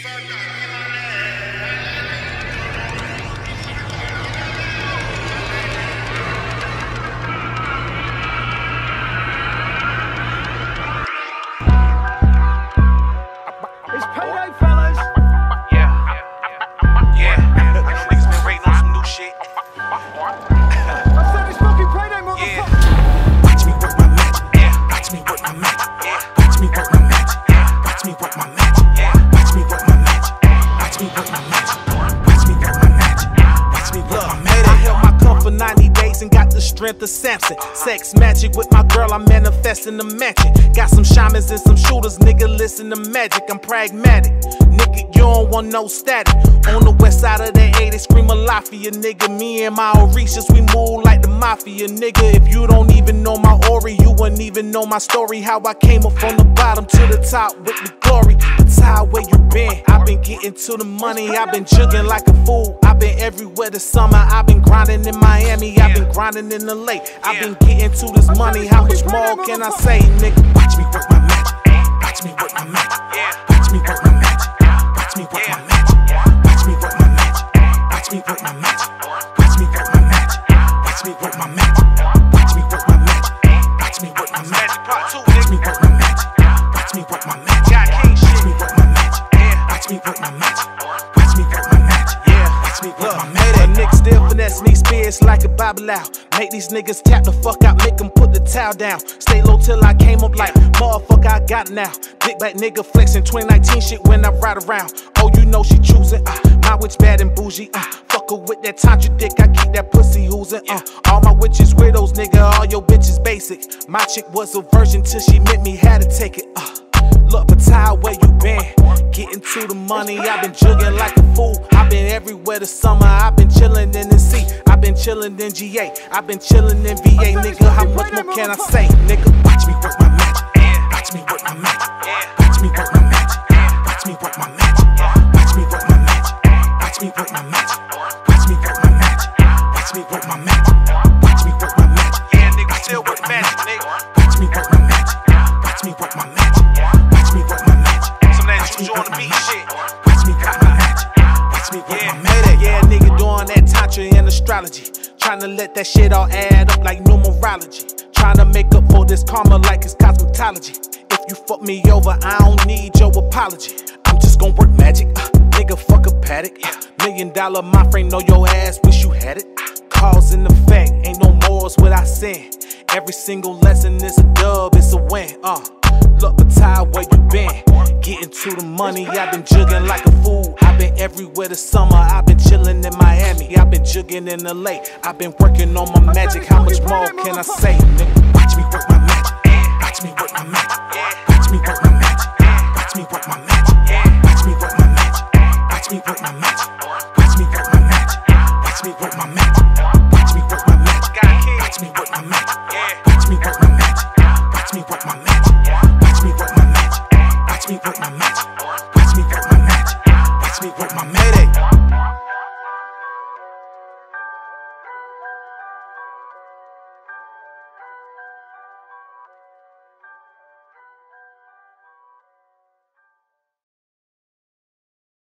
It's payday, fellas. Yeah. Niggas been waiting on some new shit. I said it's fucking payday, motherfucker. Watch me work my magic. Watch me work my magic. Watch me work my magic. Watch me work my magic. Watch me work my magic. Watch me work my magic. Watch me work my magic. Watch me work my magic. I held my cup for 90 days and got the strength of Samson. Sex magic with my girl, I'm manifesting the mansion. Got some shamans and some shooters, nigga, listen to magic. I'm pragmatic, nigga, you don't want no static. On the west side of the A, they scream a lot for you, nigga. Me and my Orishas, we move like the mafia, nigga. If you don't even know my Ori, you wouldn't even know my story. How I came up from the bottom to the top with the glory. Ptah, where you been? I've been getting to the money, I've been jugging like a fool. I've been everywhere this summer, I've been grinding in Miami, I've been grinding in the lake. I've been getting to this money, how much more can I say, nigga? Watch me work my magic. Watch me work my magic. Watch me work my magic. Watch me work my magic. Watch me work my magic. Watch me work my magic. Watch me work my magic. Watch me work my magic. Watch me work my magic. Watch me work my magic. Watch me work my magic. Watch me work my magic. Watch me work my magic. Watch me work my magic. Watch me work my magic. Watch me work my magic. A nigga still finesse me spirits like a Bible out. Make these niggas tap the fuck out, make them put the towel down. Stay low till I came up like, motherfucker, I got it now. Big back nigga flexing 2019 shit when I ride around. Oh, you know she choosing, my witch bad and bougie, fuck her with that tantra dick, I keep that pussy oozing, all my witches widows, nigga, all your bitches basic. My chick was a virgin till she met me, had to take it, Look, Ptah, where you been? Getting to the money, I've been jugging like a fool. I've been everywhere this summer, I've been chillin' in the C. I've been chillin' in GA, I've been chillin' in VA, nigga. How much more can I say, nigga? Watch me work my magic. Watch me work my magic. Watch me work my magic. Watch me work my magic. Watch me work my magic. Watch me work my magic. Watch me work my magic. Watch me work my magic. Watch me work my magic. Yeah, nigga, still work magic, nigga. Watch me work my magic. Watch me work my magic. Watch me work my magic. Some of that juju on the beat shit. Watch me work my magic. Watch me work my magic. Yeah, nigga doing that tantra and astrology. Tryna let that shit all add up like numerology. Tryna make up for this karma like it's cosmetology. If you fuck me over, I don't need your apology. I'm just gon' work magic, nigga, fuck a paddock. $1 million my friend, know your ass, wish you had it. Cause and effect, ain't no morals without sin. Every single lesson is a dub, it's a win, Look, Ptah, where you been? Getting to the money, I've been jugging like a fool. I've been everywhere this summer, I've been chillin' in Miami, I've been jugging in the lake. I've been working on my magic, how much more can I say, nigga?